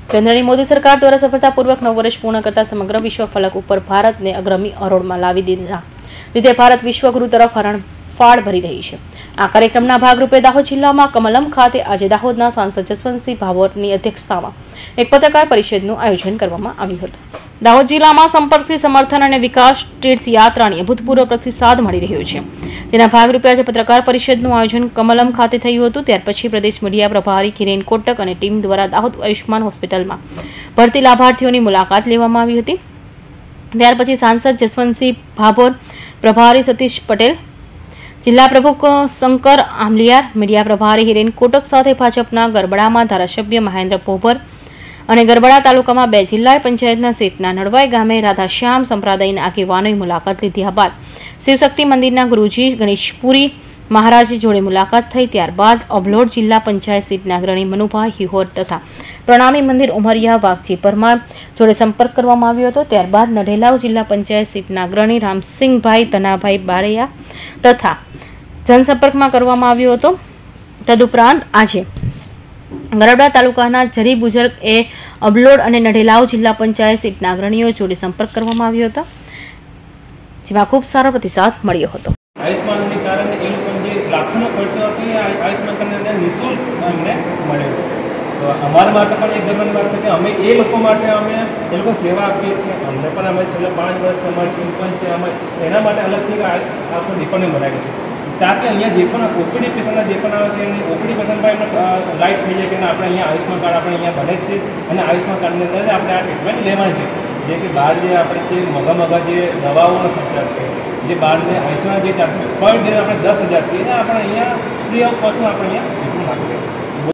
કેન્દ્રની મોદી સરકાર દ્વારા સફળતાપૂર્વક 9 વર્ષ પૂર્ણ કરતા સમગ્ર વિશ્વ ફલક ઉપર ભારતને અગ્રમી હરોળમાં લાવી દીધા લીધે ભારત વિશ્વગુરુ તરફ હરણફાળ ભરી રહી છે। આ કાર્યક્રમના ભાગરૂપે દાહોદ જિલ્લામાં કમલમ ખાતે આજે દાહોદના સાંસદ જસવંતસિંહ ભાભોરની અધ્યક્ષતામાં એક પત્રકાર પરિષદનું આયોજન કરવામાં આવ્યું હતું। દાહોદ જિલ્લામાં સંપર્કથી સમર્થન અને વિકાસ તીર્થયાત્રાની અભૂતપૂર્વ પ્રતિસાદ મળી રહ્યો છે, જેના ભાગરૂપે આજે પત્રકાર પરિષદનું આયોજન કમલમ ખાતે થયું હતું। ત્યાર પછી પ્રદેશ મીડિયા પ્રભારી કિરેન કોટક અને ટીમ દ્વારા દાહોદ આયુષ્માન હોસ્પિટલમાં ભરતી લાભાર્થીઓની મુલાકાત લેવામાં આવી હતી। ત્યાર પછી સાંસદ જસવંતસિંહ ભાભોર, પ્રભારી સતીશ પટેલ, જિલ્લા પ્રમુખ શંકર આમલિયાર, મીડિયા પ્રભારી હિરેન કોટક સાથે ભાજપના ગરબડામાં ધારાસભ્ય મહેન્દ્ર પોભર અને ગરબડા તાલુકામાં 2 જિલ્લા પંચાયતના સીટના નડવાઈ ગામે રાધાશ્યામ સંપ્રદાયના આગેવાનોની મુલાકાત લીધા બાદ શિવશક્તિ મંદિરના ગુરુજી ગણેશપુરી મહારાજ જોડે મુલાકાત થઈ। ત્યારબાદ અબલોડ જિલ્લા પંચાયત સીટના અગ્રણી મનુભાઈ હિહોર તથા પ્રણામી મંદિર ઉમરિયા વાઘજી પરમાર જોડે સંપર્ક કરવામાં આવ્યો હતો। ત્યારબાદ નઢેલાવ જિલ્લા પંચાયત સીટના અગ્રણી રામસિંહભાઈ ધનાભાઈ બારૈયા તથા જનસંપર્કમાં કરવામાં આવ્યો હતો। તદુપરાંત આજે ગરબડા તાલુકાના જરી બુજર્ગ એ અબલોડ અને નઢેલાવ જિલ્લા પંચાયત સીટના અગ્રણીઓ જોડે સંપર્ક કરવામાં આવ્યો હતો, જેમાં ખૂબ સારો પ્રતિસાદ મળ્યો હતો। આયુષ્માનને કારણે એ લોકોને જે લાખોનો ખર્ચો હતો એ આયુષ્માન કાર્ડને નિઃશુલ્ક અમને મળ્યો છે। તો અમારા માટે પણ એક ગર્વની વાત છે કે અમે એ લોકો માટે અમે એ લોકો સેવા આપીએ છીએ। અમને પણ અમે છેલ્લા 5 વર્ષ અમારી ટીમ પણ છે, અમે એના માટે અલગથી આખો ડિપાર્ટમેન્ટ બનાવ્યું છે તાકે અહીંયા જે પણ ઓપીડી પેશન્ટના જે પણ આવે કે એની ઓપીડી પેશન્ટ પર એમને લાઇટ થઈ જાય કે આપણે અહીંયા આયુષ્માન કાર્ડ આપણે અહીંયા બને છે અને આયુષ્માન કાર્ડની અંદર આપણે આ ટ્રીટમેન્ટ લેવાની છે। જે કે બહાર જે આપણે જે મગા જે દવાઓનો ખર્ચા છે, જે બહારને આયુષ્માન જે ચાર્જ પર ડે આપણે 10,000 છે, આપણે અહીંયા ફ્રી ઓફ કોસ્ટમાં આપણે અહીંયા ટ્રીટમેન્ટ આપીએ છીએ।